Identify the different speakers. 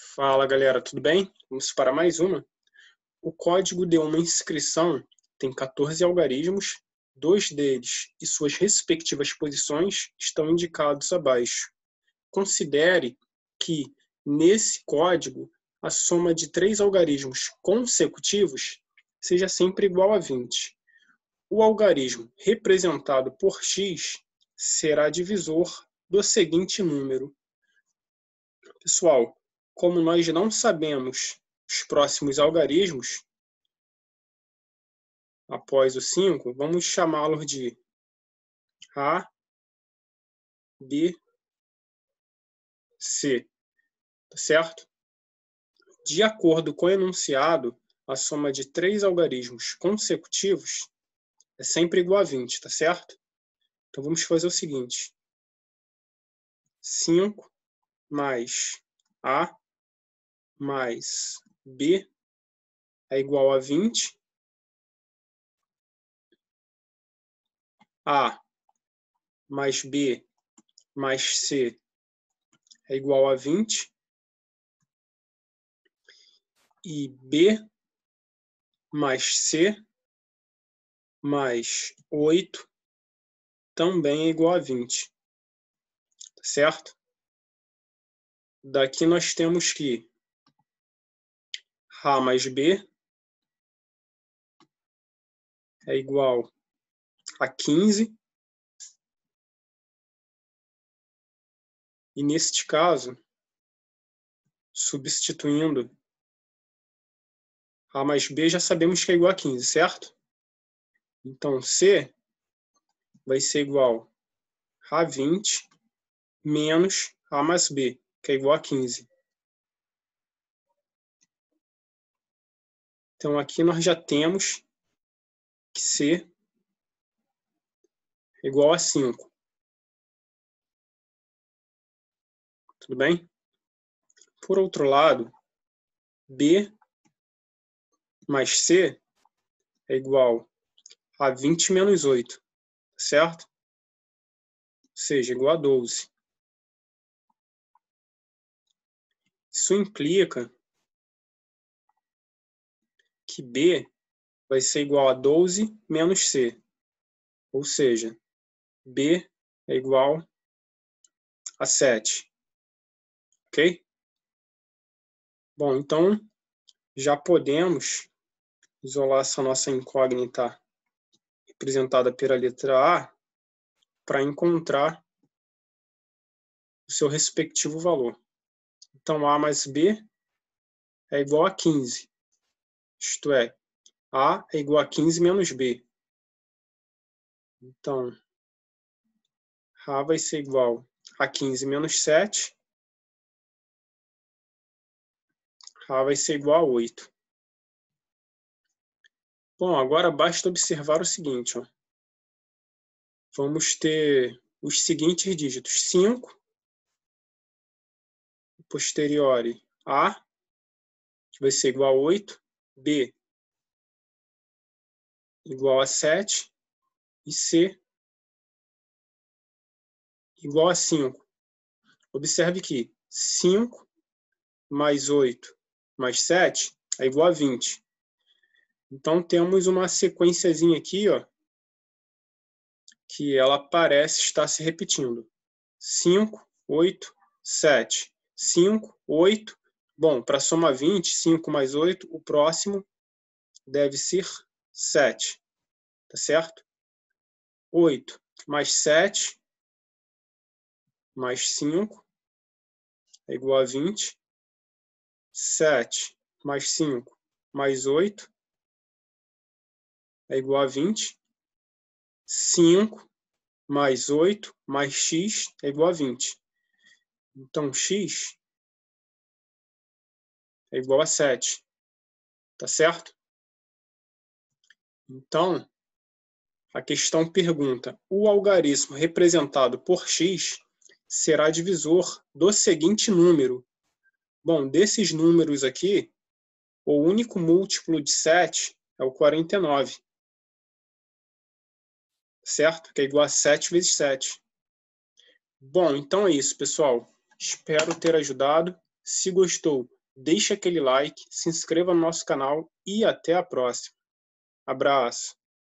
Speaker 1: Fala, galera, tudo bem? Vamos para mais uma. O código de uma inscrição tem 14 algarismos, 2 deles e suas respectivas posições estão indicados abaixo. Considere que, nesse código, a soma de 3 algarismos consecutivos seja sempre igual a 20. O algarismo representado por x será divisor do seguinte número. Pessoal, como nós não sabemos os próximos algarismos, após o 5, vamos chamá-los de A, B, C, tá certo? De acordo com o enunciado, a soma de 3 algarismos consecutivos é sempre igual a 20, tá certo? Então vamos fazer o seguinte: 5 mais A mais B é igual a 20. A mais B mais C é igual a 20. E B mais C mais 8 também é igual a 20. Tá certo? Daqui nós temos que A mais B é igual a 15. E neste caso, substituindo A mais B, já sabemos que é igual a 15, certo? Então, C vai ser igual a 20 menos A mais B, que é igual a 15. Então, aqui nós já temos que C é igual a 5. Tudo bem? Por outro lado, B mais C é igual a 20 menos 8, certo? Ou seja, igual a 12. Isso implica que B vai ser igual a 12 menos C. Ou seja, B é igual a 7. Ok? Bom, então já podemos isolar essa nossa incógnita representada pela letra A para encontrar o seu respectivo valor. Então, A mais B é igual a 15. Isto é, A é igual a 15 menos B. Então, A vai ser igual a 15 menos 7. A vai ser igual a 8. Bom, agora basta observar o seguinte. Ó. Vamos ter os seguintes dígitos. 5, posteriori A, que vai ser igual a 8, B igual a 7 e C igual a 5. Observe que 5 mais 8 mais 7 é igual a 20. Então, temos uma sequenciazinha aqui, ó, que ela parece estar se repetindo. 5, 8, 7. 5, 8. Bom, para somar 20, 5 mais 8, o próximo deve ser 7. Tá certo? 8 mais 7 mais 5 é igual a 20. 7 mais 5 mais 8 é igual a 20. 5 mais 8 mais x é igual a 20. Então, x é igual a 7. Tá certo? Então, a questão pergunta: o algarismo representado por x será divisor do seguinte número? Bom, desses números aqui, o único múltiplo de 7 é o 49. Certo? Que é igual a 7 vezes 7. Bom, então é isso, pessoal. Espero ter ajudado. Se gostou, deixe aquele like, se inscreva no nosso canal e até a próxima. Abraço!